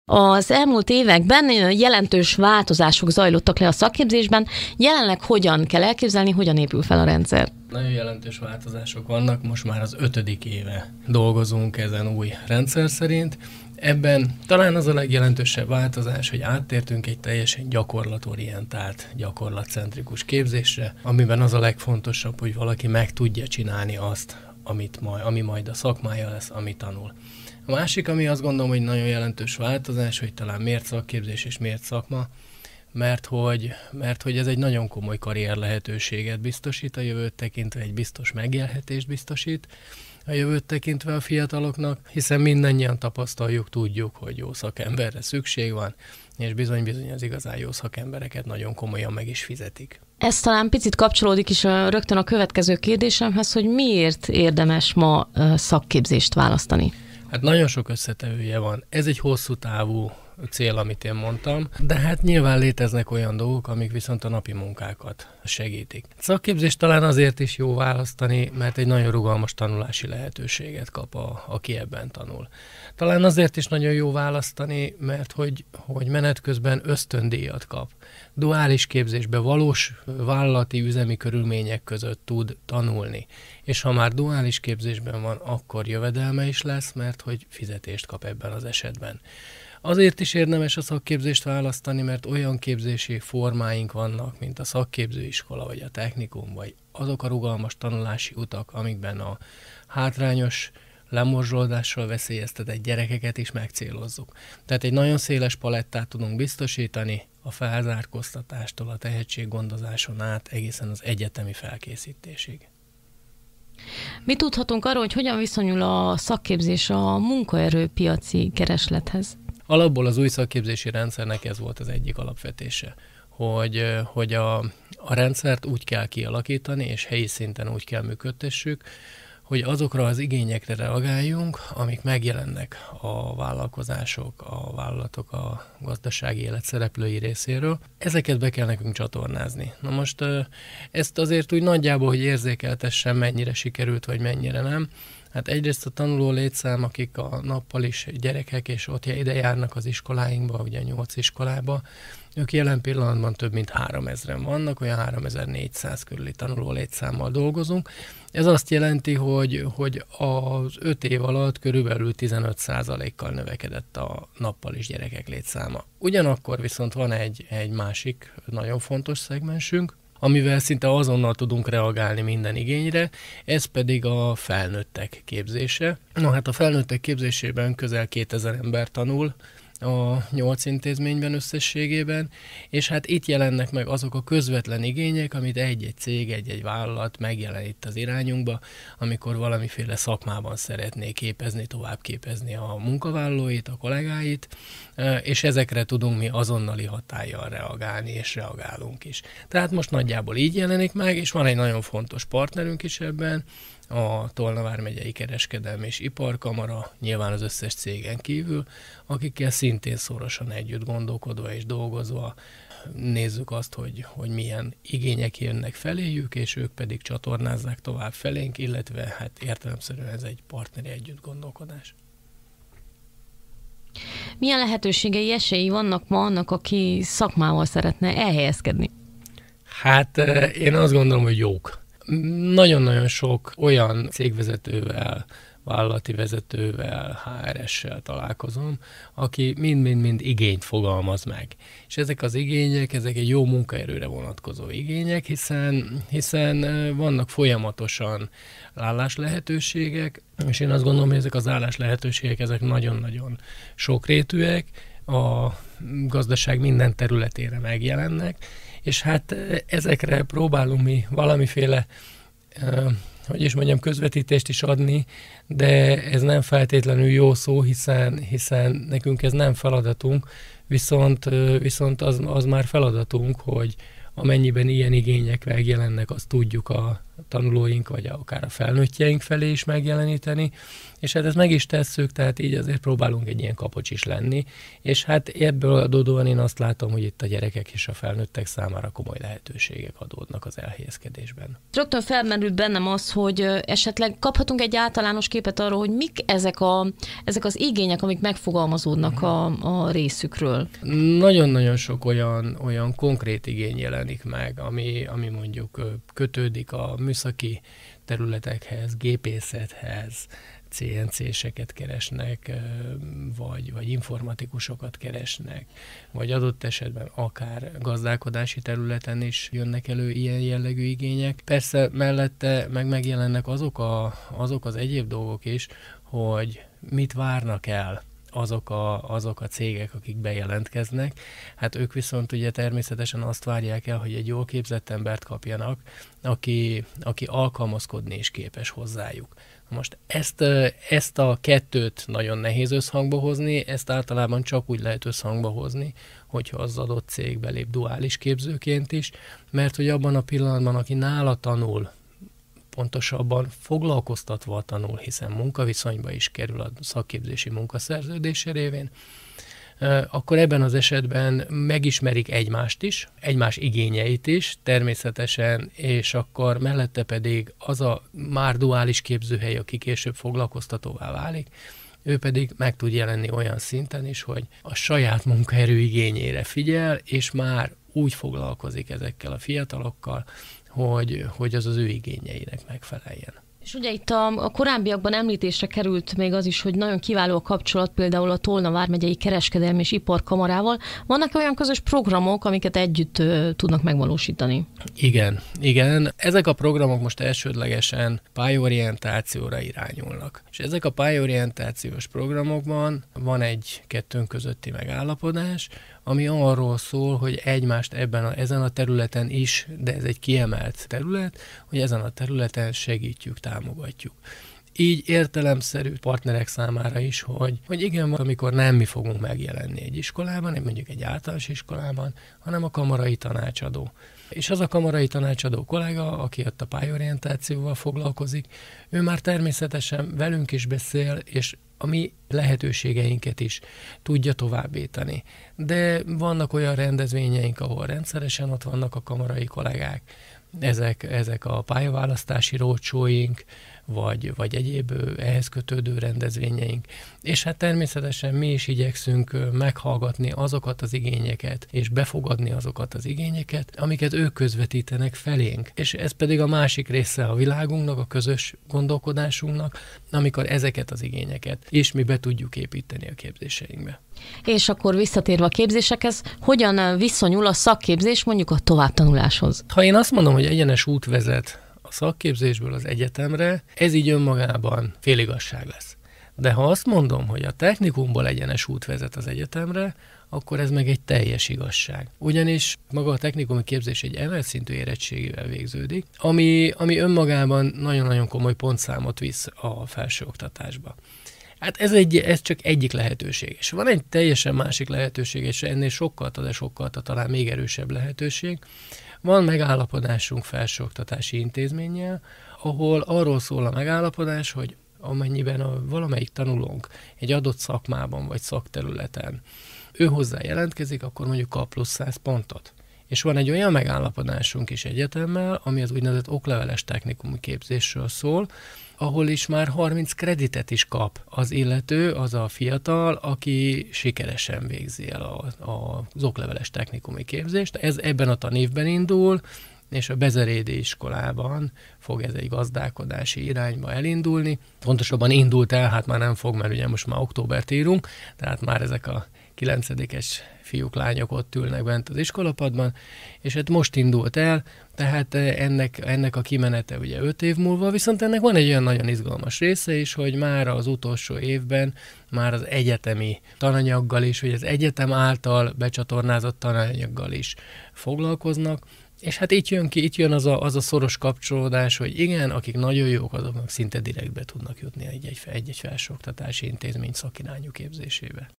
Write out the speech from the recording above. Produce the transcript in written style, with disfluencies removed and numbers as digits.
Az elmúlt években jelentős változások zajlottak le a szakképzésben. Jelenleg hogyan kell elképzelni, hogyan épül fel a rendszer? Nagyon jelentős változások vannak, most már az 5. éve dolgozunk ezen új rendszer szerint. Ebben talán az a legjelentősebb változás, hogy áttértünk egy teljesen gyakorlatorientált, gyakorlatcentrikus képzésre, amiben az a legfontosabb, hogy valaki meg tudja csinálni azt, ami majd a szakmája lesz, ami tanul. A másik, ami azt gondolom, hogy nagyon jelentős változás, hogy talán miért szakképzés és miért szakma, mert hogy ez egy nagyon komoly karrier lehetőséget biztosít a jövőt tekintve, egy biztos megélhetést biztosít a jövőt tekintve a fiataloknak, hiszen mindannyian tapasztaljuk, tudjuk, hogy jó szakemberre szükség van, és bizony az igazán jó szakembereket nagyon komolyan meg is fizetik. Ez talán picit kapcsolódik is rögtön a következő kérdésemhez, hogy miért érdemes ma szakképzést választani? Hát nagyon sok összetevője van. Ez egy hosszú távú cél, amit én mondtam, de hát nyilván léteznek olyan dolgok, amik viszont a napi munkákat segítik. Szakképzést talán azért is jó választani, mert egy nagyon rugalmas tanulási lehetőséget kap, aki ebben tanul. Talán azért is nagyon jó választani, mert hogy menet közben ösztöndíjat kap. Duális képzésbe valós vállalati üzemi körülmények között tud tanulni. És ha már duális képzésben van, akkor jövedelme is lesz, mert hogy fizetést kap ebben az esetben. Azért is érdemes a szakképzést választani, mert olyan képzési formáink vannak, mint a szakképzőiskola, vagy a technikum, vagy azok a rugalmas tanulási utak, amikben a hátrányos lemorzsolódással veszélyeztetett gyerekeket is megcélozzuk. Tehát egy nagyon széles palettát tudunk biztosítani a felzárkóztatástól, a tehetséggondozáson át egészen az egyetemi felkészítésig. Mi tudhatunk arról, hogy hogyan viszonyul a szakképzés a munkaerőpiaci kereslethez? Alapból az új szakképzési rendszernek ez volt az egyik alapvetése, hogy a rendszert úgy kell kialakítani, és helyi szinten úgy kell működtessük, hogy azokra az igényekre reagáljunk, amik megjelennek a vállalkozások, a vállalatok, a gazdasági élet szereplői részéről. Ezeket be kell nekünk csatornázni. Na most ezt azért úgy nagyjából, hogy érzékeltessem, mennyire sikerült, vagy mennyire nem. Hát egyrészt a tanuló létszám, akik a nappal is gyerekek, és ott ide járnak az iskoláinkba, ugye 8 iskolába, ők jelen pillanatban több mint 3000-en vannak, olyan 3400 körüli tanuló létszámmal dolgozunk. Ez azt jelenti, hogy az 5 év alatt körülbelül 15%-kal növekedett a nappal is gyerekek létszáma. Ugyanakkor viszont van egy másik nagyon fontos szegmensünk, amivel szinte azonnal tudunk reagálni minden igényre, ez pedig a felnőttek képzése. Na hát a felnőttek képzésében közel 2000 ember tanul a 8 intézményben összességében, és hát itt jelennek meg azok a közvetlen igények, amit egy-egy cég, egy-egy vállalat megjelenít az irányunkba, amikor valamiféle szakmában szeretné képezni, továbbképezni a munkavállalóit, a kollégáit, és ezekre tudunk mi azonnali hatállyal reagálni, és reagálunk is. Tehát most nagyjából így jelenik meg, és van egy nagyon fontos partnerünk is ebben, a Tolna vármegyei Kereskedelmi és Iparkamara, nyilván az összes cégen kívül, akikkel szintén szorosan együtt gondolkodva és dolgozva nézzük azt, hogy milyen igények jönnek feléjük, és ők pedig csatornázzák tovább felénk, illetve hát értelemszerűen ez egy partneri együtt gondolkodás. Milyen lehetőségei, esélyei vannak ma annak, aki szakmával szeretne elhelyezkedni? Hát én azt gondolom, hogy jók. Nagyon-nagyon sok olyan cégvezetővel, vállalati vezetővel, HRS-sel találkozom, aki mind-mind igényt fogalmaz meg. És ezek az igények, ezek egy jó munkaerőre vonatkozó igények, hiszen vannak folyamatosan állás lehetőségek, és én azt gondolom, hogy ezek az állás lehetőségek, ezek nagyon-nagyon sokrétűek, a gazdaság minden területére megjelennek, és hát ezekre próbálunk mi valamiféle, közvetítést is adni, de ez nem feltétlenül jó szó, hiszen nekünk ez nem feladatunk, viszont az már feladatunk, hogy amennyiben ilyen igények megjelennek, azt tudjuk a tanulóink, vagy akár a felnőttjeink felé is megjeleníteni, és hát ezt meg is tesszük, tehát így azért próbálunk egy ilyen kapocs is lenni, és hát ebből adódóan én azt látom, hogy itt a gyerekek és a felnőttek számára komoly lehetőségek adódnak az elhelyezkedésben. Rögtön felmerült bennem az, hogy esetleg kaphatunk egy általános képet arról, hogy mik ezek az igények, amik megfogalmazódnak a részükről. Nagyon-nagyon sok olyan konkrét igény jelenik meg, ami mondjuk kötődik a műszaki területekhez, gépészethez, CNC-seket keresnek, vagy informatikusokat keresnek, vagy adott esetben akár gazdálkodási területen is jönnek elő ilyen jellegű igények. Persze mellette megjelennek azok az egyéb dolgok is, hogy mit várnak el azok a cégek, akik bejelentkeznek. Hát ők viszont ugye természetesen azt várják el, hogy egy jól képzett embert kapjanak, aki alkalmazkodni is képes hozzájuk. Most ezt a kettőt nagyon nehéz összhangba hozni, ezt általában csak úgy lehet összhangba hozni, hogyha az adott cég belép duális képzőként is, mert hogy abban a pillanatban, aki nála tanul, pontosabban foglalkoztatva tanul, hiszen munkaviszonyba is kerül a szakképzési munkaszerződése révén, akkor ebben az esetben megismerik egymást is, egymás igényeit is természetesen, és akkor mellette pedig az a már duális képzőhely, aki később foglalkoztatóvá válik, ő pedig meg tud jelenni olyan szinten is, hogy a saját munkaerő igényére figyel, és már úgy foglalkozik ezekkel a fiatalokkal, hogy az ő igényeinek megfeleljen. És ugye itt a korábbiakban említésre került még az is, hogy nagyon kiváló a kapcsolat például a Tolna vármegyei kereskedelmi és iparkamarával. Vannak olyan közös programok, amiket együtt tudnak megvalósítani? Igen. Ezek a programok most elsődlegesen pályorientációra irányulnak. És ezek a pályorientációs programokban van egy-kettőnk közötti megállapodás, ami arról szól, hogy egymást ezen a területen is, de ez egy kiemelt terület, hogy ezen a területen segítjük, támogatjuk. Így értelemszerű partnerek számára is, hogy igen, amikor nem mi fogunk megjelenni egy iskolában, mondjuk egy általános iskolában, hanem a kamarai tanácsadó. És az a kamarai tanácsadó kollega, aki ott a pályorientációval foglalkozik, ő már természetesen velünk is beszél, és a mi lehetőségeinket is tudja továbbítani. De vannak olyan rendezvényeink, ahol rendszeresen ott vannak a kamarai kollégák, ezek a pályaválasztási roadshowaink, vagy egyéb ehhez kötődő rendezvényeink. És hát természetesen mi is igyekszünk meghallgatni azokat az igényeket, és befogadni azokat az igényeket, amiket ők közvetítenek felénk. És ez pedig a másik része a világunknak, a közös gondolkodásunknak, amikor ezeket az igényeket is mi be tudjuk építeni a képzéseinkbe. És akkor visszatérve a képzésekhez, hogyan viszonyul a szakképzés mondjuk a továbbtanuláshoz? Ha én azt mondom, hogy egyenes út vezet a szakképzésből az egyetemre, ez így önmagában féligazság lesz. De ha azt mondom, hogy a technikumból egyenes út vezet az egyetemre, akkor ez meg egy teljes igazság. Ugyanis maga a technikumi képzés egy emelt szintű érettségével végződik, ami önmagában nagyon-nagyon komoly pontszámot visz a felsőoktatásba. Hát ez csak egyik lehetőség. És van egy teljesen másik lehetőség, és ennél sokkal talán még erősebb lehetőség. Van megállapodásunk felsőoktatási intézménnyel, ahol arról szól a megállapodás, hogy amennyiben valamelyik tanulónk egy adott szakmában vagy szakterületen ő hozzá jelentkezik, akkor mondjuk kap plusz 100 pontot. És van egy olyan megállapodásunk is egyetemmel, ami az úgynevezett okleveles technikumi képzésről szól, ahol is már 30 kreditet is kap az illető, az a fiatal, aki sikeresen végzi el az okleveles technikumi képzést. Ez ebben a tanévben indul, és a Bezerédi iskolában fog ez egy gazdálkodási irányba elindulni. Pontosabban indult el, hát már nem fog, mert ugye most már októbert írunk, tehát már ezek a 9-es fiúk, lányok ott ülnek bent az iskolapadban, és hát most indult el, tehát ennek a kimenete ugye 5 év múlva, viszont ennek van egy olyan nagyon izgalmas része is, hogy már az utolsó évben már az egyetemi tananyaggal is, vagy az egyetem által becsatornázott tananyaggal is foglalkoznak, és hát itt jön az a szoros kapcsolódás, hogy igen, akik nagyon jók, azoknak szinte direktbe tudnak jutni egy felsőoktatási intézmény szakirányú képzésébe.